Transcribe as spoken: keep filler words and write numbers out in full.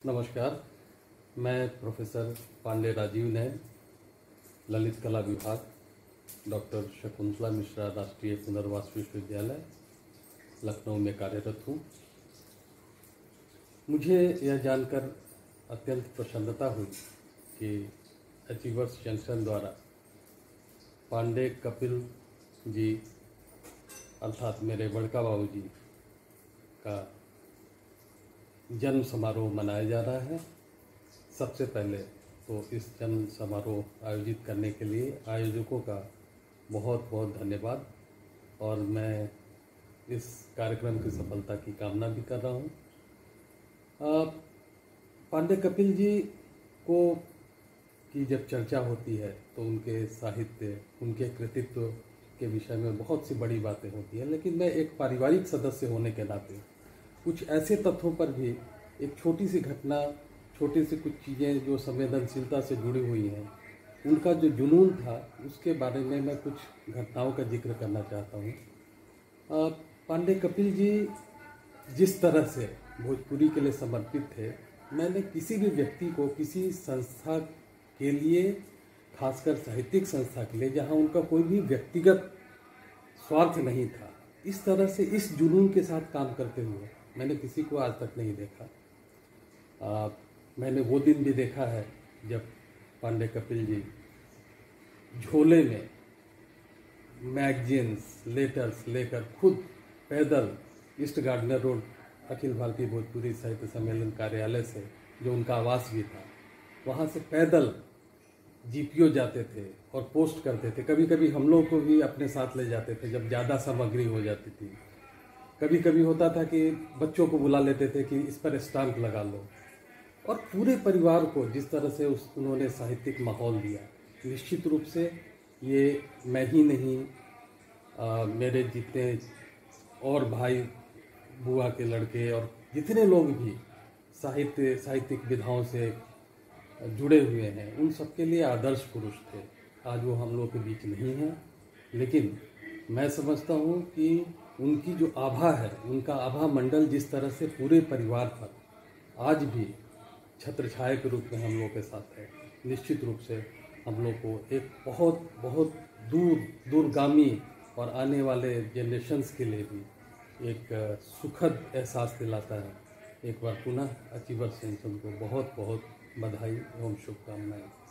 नमस्कार, मैं प्रोफेसर पांडे राजीव नैन, ललित कला विभाग, डॉक्टर शकुंतला मिश्रा राष्ट्रीय पुनर्वास विश्वविद्यालय, लखनऊ में कार्यरत हूँ। मुझे यह जानकर अत्यंत प्रसन्नता हुई कि अचीवर्स जंक्शन द्वारा पांडे कपिल जी अर्थात मेरे बड़का बाबू जी का जन्म समारोह मनाया जा रहा है। सबसे पहले तो इस जन्म समारोह आयोजित करने के लिए आयोजकों का बहुत बहुत धन्यवाद और मैं इस कार्यक्रम की सफलता की कामना भी कर रहा हूँ। पांडे कपिल जी को की जब चर्चा होती है तो उनके साहित्य, उनके कृतित्व के विषय में बहुत सी बड़ी बातें होती हैं, लेकिन मैं एक पारिवारिक सदस्य होने के नाते कुछ ऐसे तत्वों पर भी एक छोटी सी घटना, छोटी सी कुछ चीज़ें जो संवेदनशीलता से जुड़ी हुई हैं, उनका जो जुनून था उसके बारे में मैं कुछ घटनाओं का जिक्र करना चाहता हूँ। पांडे कपिल जी जिस तरह से भोजपुरी के लिए समर्पित थे, मैंने किसी भी व्यक्ति को किसी संस्था के लिए, खासकर साहित्यिक संस्था के लिए जहाँ उनका कोई भी व्यक्तिगत स्वार्थ नहीं था, इस तरह से इस जुनून के साथ काम करते हुए मैंने किसी को आज तक नहीं देखा। आ, मैंने वो दिन भी देखा है जब पांडे कपिल जी झोले में मैगजीन्स, लेटर्स लेकर खुद पैदल east gardener road Akhil Bharatiya Bhojpuri साहित्य सम्मेलन कार्यालय से, जो उनका आवास भी था, वहाँ से पैदल जीपीओ जाते थे और पोस्ट करते थे। कभी कभी हम लोग को भी अपने साथ ले जाते थे जब ज़्यादा सामग्री हो जाती थी। कभी कभी होता था कि बच्चों को बुला लेते थे कि इस पर स्टाम्प लगा लो, और पूरे परिवार को जिस तरह से उस उन्होंने साहित्यिक माहौल दिया, निश्चित रूप से ये मैं ही नहीं, आ, मेरे जितने और भाई, बुआ के लड़के और जितने लोग भी साहित्य साहित्यिक विधाओं से जुड़े हुए हैं, उन सबके लिए आदर्श पुरुष थे। आज वो हम लोग के बीच नहीं हैं, लेकिन मैं समझता हूँ कि उनकी जो आभा है, उनका आभा मंडल जिस तरह से पूरे परिवार पर आज भी छत्रछाया के रूप में हम लोग के साथ है, निश्चित रूप से हम लोग को एक बहुत बहुत दूर दूरगामी और आने वाले जनरेशन्स के लिए भी एक सुखद एहसास दिलाता है। एक बार पुनः अचीवर्स जंक्शन को बहुत बहुत बधाई एवं शुभकामनाएं।